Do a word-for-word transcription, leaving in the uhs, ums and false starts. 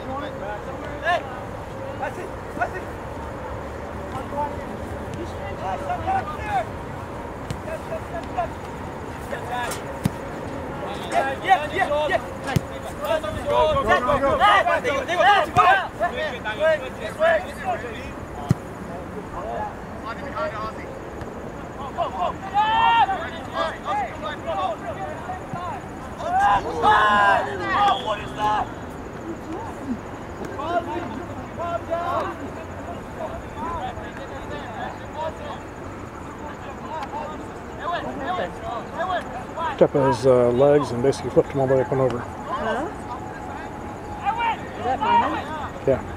What is that? Stepped on his uh, legs and basically flipped him all the way up and over. Huh? Is that Freeman? Yeah.